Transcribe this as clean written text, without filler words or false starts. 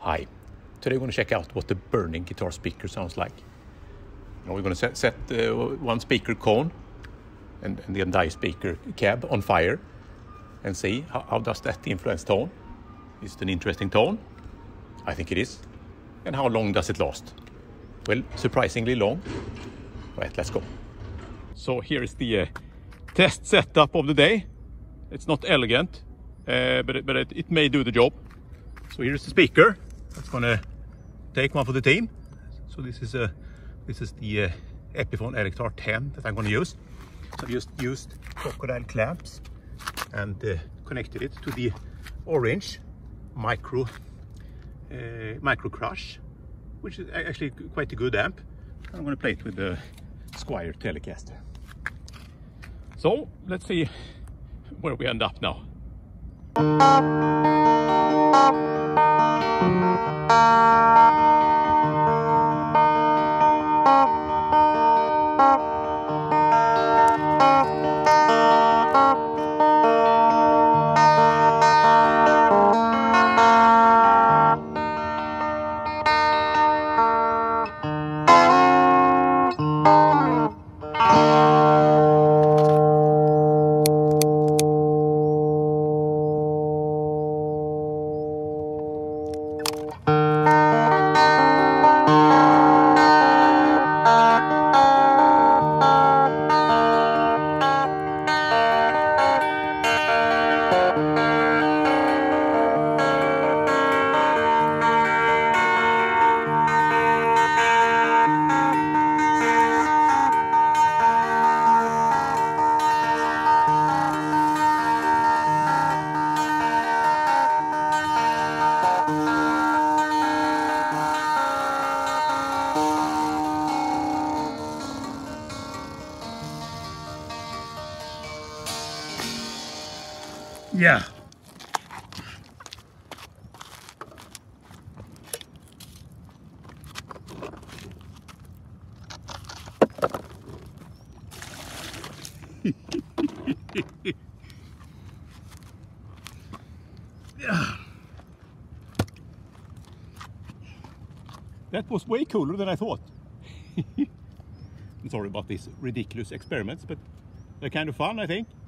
Hi, today we're going to check out what the burning guitar speaker sounds like. Now we're going to set one speaker cone and the entire speaker cab on fire and see how does that influence tone. Is it an interesting tone? I think it is. And how long does it last? Well, surprisingly long. Right, let's go. So here is the test setup of the day. It's not elegant, but it may do the job. So here's the speaker. That's gonna take one for the team. So this is the Epiphone Electar 10 that I'm gonna use. So I've just used crocodile clamps and connected it to the orange micro crush, which is actually quite a good amp. I'm gonna play it with the Squire Telecaster. So let's see where we end up now. Yeah. Yeah. That was way cooler than I thought. I'm sorry about these ridiculous experiments, but they're kind of fun, I think.